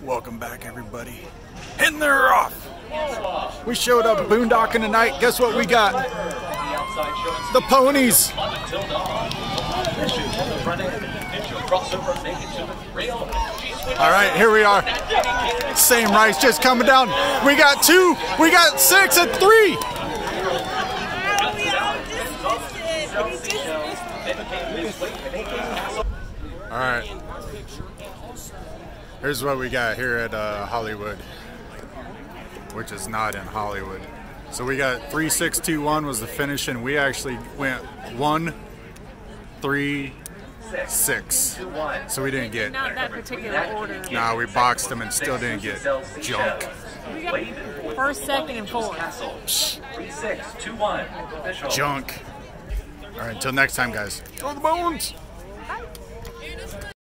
Welcome back, everybody. And they're off. We showed up boondocking tonight. Guess what we got? The Ponies. All right, here we are. Same rice just coming down. We got 2. We got 6 and 3. All right. Here's what we got here at Hollywood, which is not in Hollywood. So we got 3, 6, 2, 1 was the finish, and we actually went 1, 3, 6. So we didn't get. Not that particular order. Nah, we boxed them and still didn't get junk. We got first, second, and fourth. 3, 6, 2, 1. Junk. All right, until next time, guys. Throw the bones.